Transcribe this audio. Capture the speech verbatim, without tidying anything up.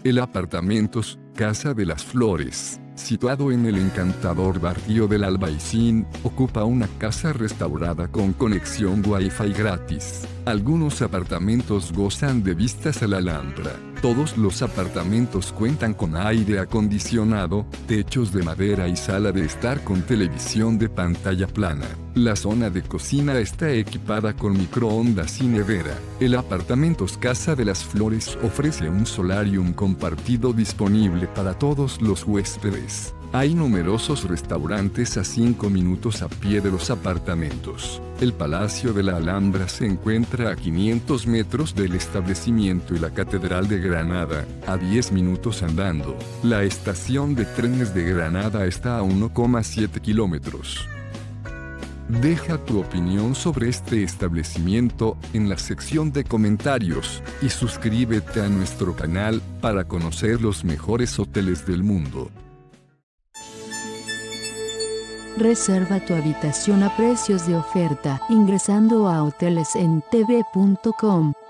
El Apartamentos Casa de las Flores, situado en el encantador barrio del Albaicín, ocupa una casa restaurada con conexión Wi-Fi gratis. Algunos apartamentos gozan de vistas a la Alhambra. Todos los apartamentos cuentan con aire acondicionado, techos de madera y sala de estar con televisión de pantalla plana. La zona de cocina está equipada con microondas y nevera. El Apartamentos Casa de las Flores ofrece un solarium compartido disponible para todos los huéspedes. Hay numerosos restaurantes a cinco minutos a pie de los apartamentos. El Palacio de la Alhambra se encuentra a quinientos metros del establecimiento y la Catedral de Granada, a diez minutos andando. La estación de trenes de Granada está a uno coma siete kilómetros. Deja tu opinión sobre este establecimiento en la sección de comentarios y suscríbete a nuestro canal para conocer los mejores hoteles del mundo. Reserva tu habitación a precios de oferta ingresando a hoteles en t v punto com.